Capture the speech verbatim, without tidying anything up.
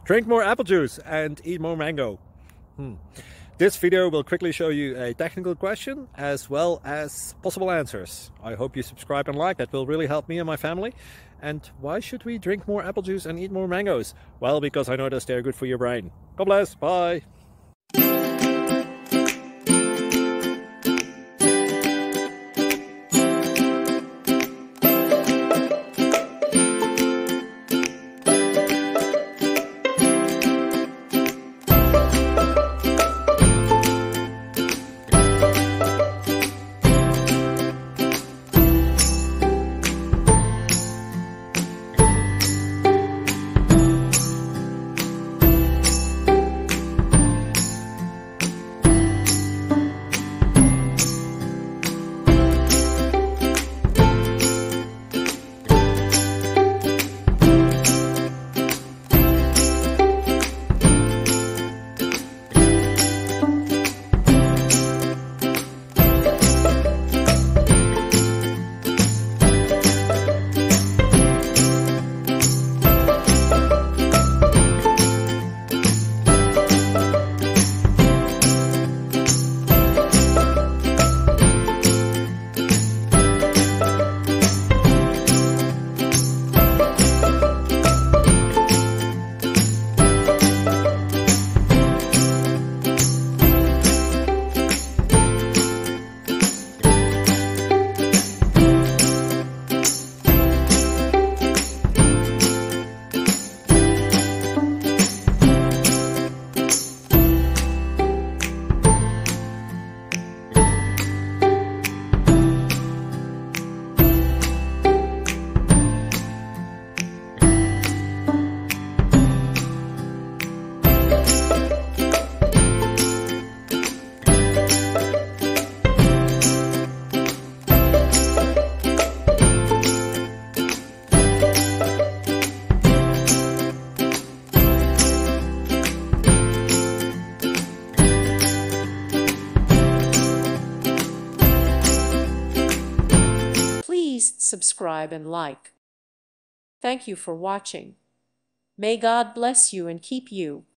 Drink more apple juice and eat more mango. Hmm. This video will quickly show you a technical question as well as possible answers. I hope you subscribe and like, that will really help me and my family. And why should we drink more apple juice and eat more mangoes? Well, because I noticed they're good for your brain. God bless, bye! Please subscribe and like. Thank you for watching. May God bless you and keep you.